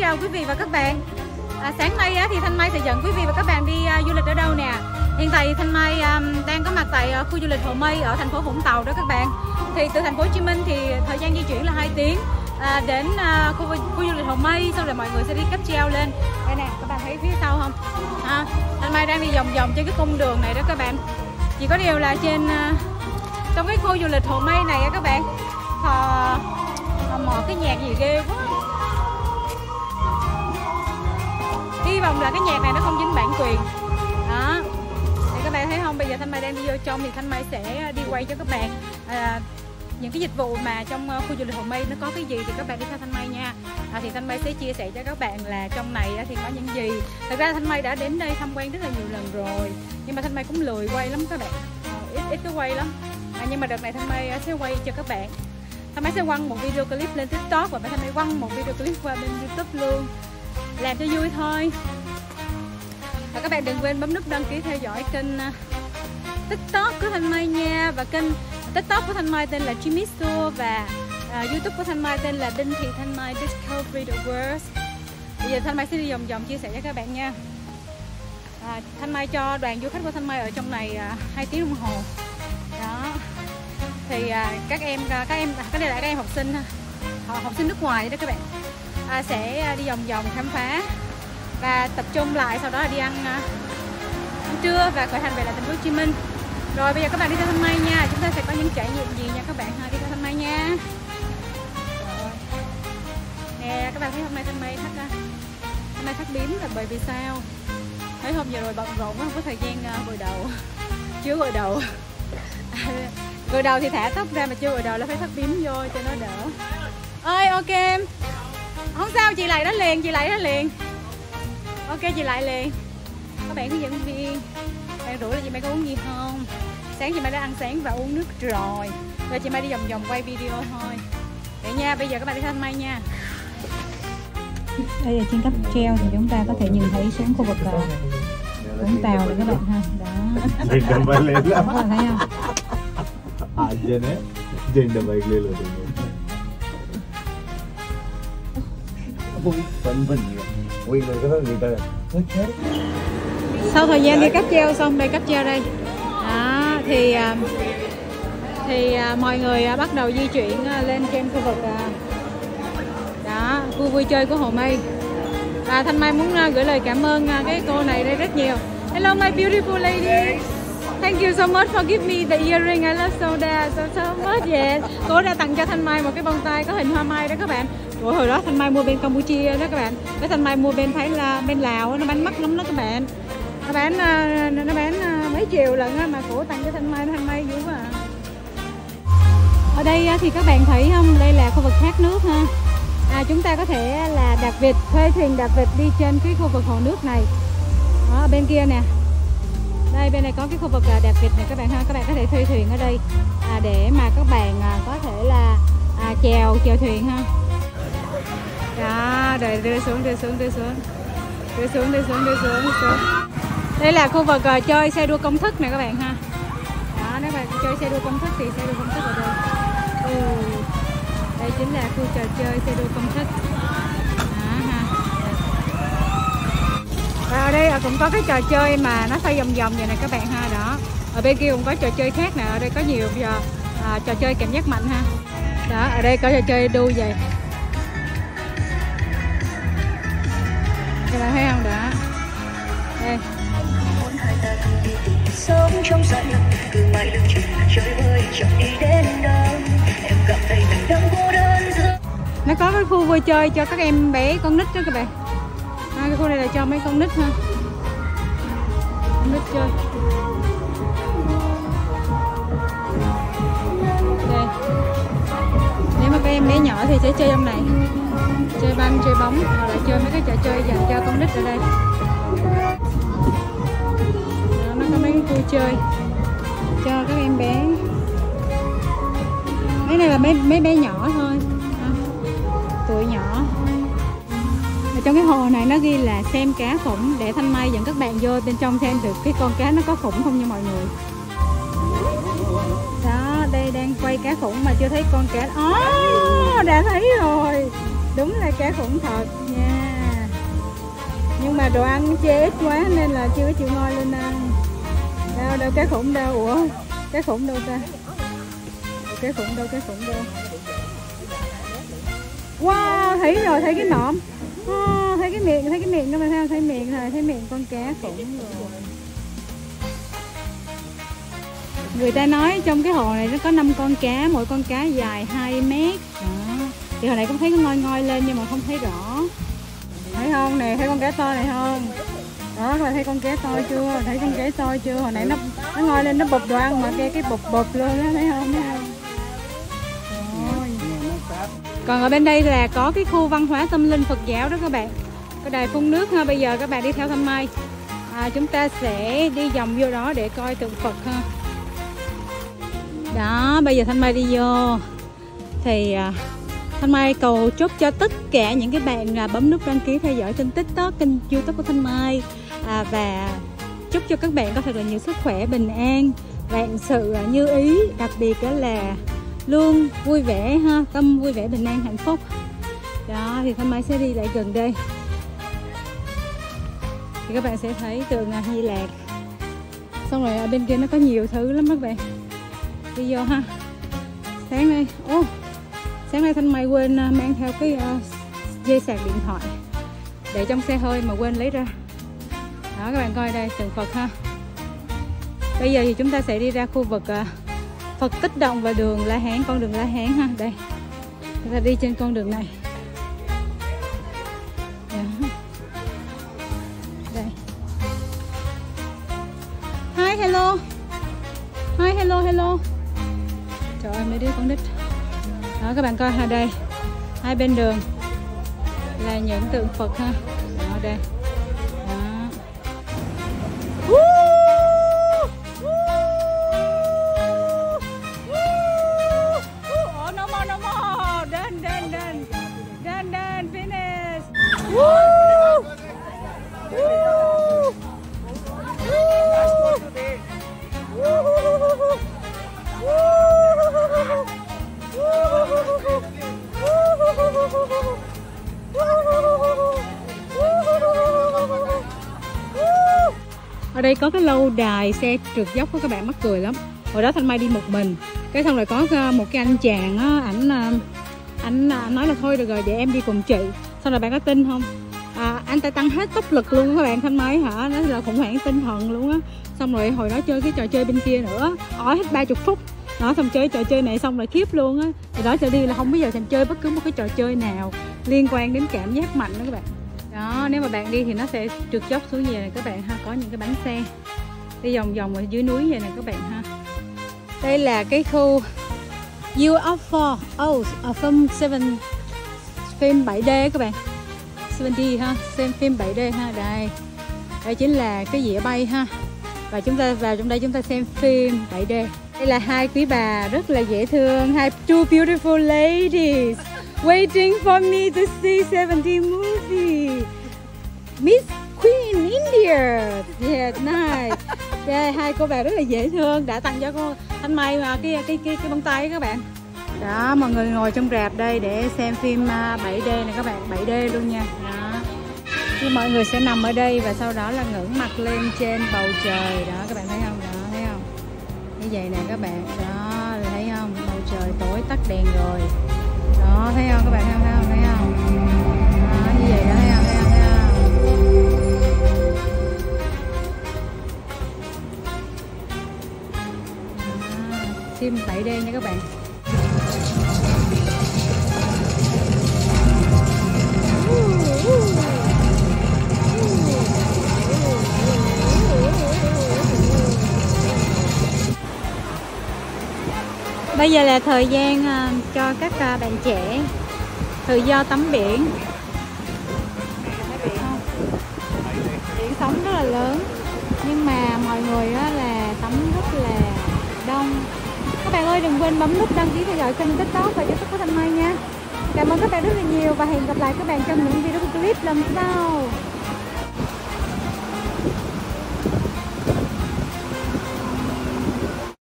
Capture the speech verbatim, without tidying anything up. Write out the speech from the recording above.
chào quý vị và các bạn. à, Sáng nay á, thì Thanh Mai sẽ dẫn quý vị và các bạn đi uh, du lịch ở đâu nè. Hiện tại thì Thanh Mai um, đang có mặt tại uh, khu du lịch Hồ Mây ở thành phố Vũng Tàu đó các bạn. Thì từ thành phố Hồ Chí Minh thì thời gian di chuyển là hai tiếng à, đến uh, khu, khu du lịch Hồ Mây. Sau rồi mọi người sẽ đi cáp treo lên. Đây nè, các bạn thấy phía sau không? à, Thanh Mai đang đi vòng vòng trên cái cung đường này đó các bạn. Chỉ có điều là trên uh, trong cái khu du lịch Hồ Mây này á các bạn, họ, họ mở cái nhạc gì ghê quá. Hy vọng là cái nhạc này nó không dính bản quyền đó. Thì các bạn thấy không, bây giờ Thanh Mai đang đi vô trong thì Thanh Mai sẽ đi quay cho các bạn à, những cái dịch vụ mà trong khu du lịch Hồ Mây nó có cái gì thì các bạn đi theo Thanh Mai nha. à, Thì Thanh Mai sẽ chia sẻ cho các bạn là trong này thì có những gì. Thật ra Thanh Mai đã đến đây tham quan rất là nhiều lần rồi, nhưng mà Thanh Mai cũng lười quay lắm các bạn, à, ít ít có quay lắm. à, Nhưng mà đợt này Thanh Mai sẽ quay cho các bạn. Thanh Mai sẽ quăng một video clip lên TikTok và Thanh Mai quăng một video clip qua bên YouTube luôn, làm cho vui thôi. Và các bạn đừng quên bấm nút đăng ký theo dõi kênh TikTok của Thanh Mai nha. Và kênh TikTok của Thanh Mai tên là Jimmy Tour và uh, YouTube của Thanh Mai tên là Đinh Thị Thanh Mai Discovery the World. Bây giờ Thanh Mai sẽ đi vòng vòng chia sẻ cho các bạn nha. à, Thanh Mai cho đoàn du khách của Thanh Mai ở trong này uh, hai tiếng đồng hồ đó. Thì uh, các em các em cái này là các em học sinh uh, học sinh nước ngoài đó các bạn. À, sẽ đi vòng vòng khám phá và tập trung lại, sau đó là đi ăn, uh, ăn trưa và khởi hành về lại thành phố Hồ Chí Minh. Rồi bây giờ các bạn đi theo Thanh Mai nha, chúng ta sẽ có những trải nghiệm gì nha các bạn ha, đi theo Thanh Mai nha. Rồi. Nè các bạn thấy hôm nay Thanh Mai thắt Thanh Mai thắt bím là bởi vì sao? Thấy hôm giờ rồi bận rộn quá, không có thời gian uh, gội đầu, chưa gội đầu. Gội đầu thì thả tóc ra mà chưa gội đầu là phải thắt bím vô cho nó đỡ. Ơi ok em. Không sao, chị lại đó liền, chị lại đó liền. Ok chị lại liền. Các bạn hướng dẫn viên bạn rủ là chị Mai có uống gì không? Sáng chị Mai đã ăn sáng và uống nước rồi. Rồi chị Mai đi vòng vòng quay video thôi. Vậy nha, bây giờ các bạn đi Thanh Mai nha. Đây là trên cáp treo thì chúng ta có thể nhìn thấy xuống khu vực Vũng Tàu này các bạn ha. Đó. Đó là thấy không? Sau thời gian đi cáp treo xong, đây cáp treo đây đó, thì thì mọi người bắt đầu di chuyển lên trên khu vực đó, khu vui chơi của Hồ Mây. Và Thanh Mai muốn gửi lời cảm ơn cái cô này đây rất nhiều. Hello my beautiful lady, thank you so much for giving me the earring, I love soda so so much. Yeah. Cô đã tặng cho Thanh Mai một cái bông tai có hình hoa mai đó các bạn. Rồi hồi đó Thanh Mai mua bên Campuchia đó các bạn, cái Thanh Mai mua bên Thái là bên Lào, nó bán mắc lắm đó các bạn. Nó bán nó bán mấy triệu lần á, mà cổ tặng cho Thanh Mai, Thanh Mai dữ quá à. Ở đây thì các bạn thấy không, đây là khu vực thác nước ha. À, chúng ta có thể là đạp vịt, thuê thuyền đạp vịt đi trên cái khu vực hồ nước này. Đó, ở bên kia nè. Đây bên này có cái khu vực đạp vịt này các bạn ha, các bạn có thể thuê thuyền ở đây à, để mà các bạn à, có thể là à, chèo chèo thuyền ha. Đó, rồi đưa xuống, đưa xuống, đưa xuống, đưa xuống, đưa xuống, đưa xuống, đưa xuống. Đây là khu vực uh, chơi xe đua công thức này các bạn ha. Đó, nếu bạn chơi xe đua công thức thì xe đua công thức ở đây. Ừ. Đây chính là khu trò chơi xe đua công thức. Đó ha. Và ở đây cũng có cái trò chơi mà nó xoay vòng vòng vậy này các bạn ha. Đó. Ở bên kia cũng có trò chơi khác nè, ở đây có nhiều giờ, à, trò chơi cảm giác mạnh ha. Đó, ở đây có trò chơi đu vậy. Các bạn thấy không đó? Đây. Sống trong giận từ ngoài đường trường chơi vơi chẳng đi đến đâu, em cảm thấy mình đang cô đơn giữa. Nó có cái khu vui chơi cho các em bé con nít đó các bạn. À, cái khu này là cho mấy con nít ha. Con nít chơi. Đây. Nếu mà các em bé nhỏ thì sẽ chơi trong này, chơi banh, chơi bóng, hoặc là chơi mấy cái trò chơi dành cho con nít ở đây. Đó, nó có mấy cái vui chơi cho các em bé. Cái này là mấy mấy bé nhỏ thôi, à, tuổi nhỏ. Ở trong cái hồ này nó ghi là xem cá khủng, để Thanh Mai dẫn các bạn vô bên trong xem được cái con cá nó có khủng không nha mọi người. Đó, đây đang quay cá khủng mà chưa thấy con cá. Ồ, oh, đã thấy rồi. Đúng là cá khủng thật nha. Nhưng mà đồ ăn chê ít quá nên là chưa có chịu ngoi lên ăn. Đâu đâu cái khủng đâu, ủa cái khủng đâu ta? Cái khủng đâu, cái khủng đâu? Wow, thấy rồi, thấy cái mõm. Oh, thấy cái miệng, thấy cái miệng các bạn thấy không? Thấy miệng rồi, thấy miệng con cá khủng rồi. Người ta nói trong cái hồ này nó có năm con cá, mỗi con cá dài hai mét. Đó. Thì hồi này cũng thấy nó ngoi ngoi lên nhưng mà không thấy rõ. Thấy không nè, thấy con cá to này không? Đó, các bạn thấy con cá to chưa? Thấy con cá to chưa? Hồi nãy nó nó ngoi lên nó bụp đồ ăn mà cái cái bụp bụp luôn đó, thấy không? Thấy không? Rồi. Còn ở bên đây là có cái khu văn hóa tâm linh Phật giáo đó các bạn. Cái đài phun nước ha, bây giờ các bạn đi theo Thanh Mai. À, chúng ta sẽ đi vòng vô đó để coi tượng Phật ha. Đó, bây giờ Thanh Mai đi vô thì uh, Thanh Mai cầu chúc cho tất cả những cái bạn uh, bấm nút đăng ký theo dõi trên TikTok, kênh YouTube của Thanh Mai, uh, và chúc cho các bạn có thật là nhiều sức khỏe, bình an, vạn sự uh, như ý, đặc biệt đó là luôn vui vẻ ha, tâm vui vẻ, bình an, hạnh phúc. Đó, thì Thanh Mai sẽ đi lại gần đây thì các bạn sẽ thấy tượng uh, Hy Lạc. Xong rồi ở bên kia nó có nhiều thứ lắm các bạn. Đi vô ha. Sáng nay, ô, oh, sáng nay Thanh Mai quên uh, mang theo cái uh, dây sạc điện thoại để trong xe hơi mà quên lấy ra. Đó, các bạn coi đây, tượng Phật ha. Bây giờ thì chúng ta sẽ đi ra khu vực uh, Phật Tích Động và đường La Hán, con đường La Hán ha. Đây, chúng ta đi trên con đường này. Đó. Đây. Hi, hello. Hi, hello, hello. Trời ơi, mấy đứa con nít. Đó, các bạn coi ha, đây hai bên đường là những tượng Phật ha. Đó, đây. Đó. Oh, no more, no more. Done, done, done. Done, done, finish. Woo! Woo! Ở đây có cái lâu đài xe trượt dốc của các bạn, mắc cười lắm. Hồi đó Thanh Mai đi một mình, cái xong rồi có một cái anh chàng á, ảnh ảnh nói là thôi được rồi để em đi cùng chị. Xong rồi bạn có tin không? À, anh ta tăng hết tốc lực luôn các bạn. Thanh Mai hả, nó là khủng hoảng tinh thần luôn á. Xong rồi hồi đó chơi cái trò chơi bên kia nữa, ói hết ba mươi phút. Đó, xong chơi trò chơi này xong rồi khiếp luôn á. Từ đó trở đi là không bao giờ thèm chơi bất cứ một cái trò chơi nào liên quan đến cảm giác mạnh đó các bạn. Đó, nếu mà bạn đi thì nó sẽ trượt dốc xuống như này các bạn ha, có những cái bánh xe đi vòng vòng ở dưới núi vậy này các bạn ha. Đây là cái khu U F four, oh, ở phim seven, phim bảy D các bạn, seven D ha, xem phim bảy D ha. Đây, đây chính là cái dĩa bay ha, và chúng ta vào trong đây chúng ta xem phim bảy D. Đây là hai quý bà rất là dễ thương, hai two beautiful ladies waiting for me to see seven D movie. Miss Queen India. Yeah, nice. Yeah, hai cô bà rất là dễ thương, đã tặng cho cô Thanh Mai mà cái cái cái cái bông tay các bạn. Đó, mọi người ngồi trong rạp đây để xem phim bảy D này các bạn, bảy D luôn nha. Đó. Thì mọi người sẽ nằm ở đây và sau đó là ngẩng mặt lên trên bầu trời. Đó, các bạn thấy không? Đó, thấy không? Như vậy nè các bạn. Đó, thấy không? Bầu trời tối tắt đèn rồi. Đó, thấy không? Các bạn thấy không? Thấy không? Thấy không? Đó, như vậy đó, thấy không? Thấy không? Thấy không? Đó, phim bảy D nha các bạn. Bây giờ là thời gian uh, cho các uh, bạn trẻ tự do tắm biển. Biển sóng rất là lớn, nhưng mà mọi người uh, là tắm rất là đông. Các bạn ơi, đừng quên bấm nút đăng ký theo dõi kênh TikTok và YouTube của Thanh Mai nha. Cảm ơn các bạn rất là nhiều và hẹn gặp lại các bạn trong những video clip lần sau.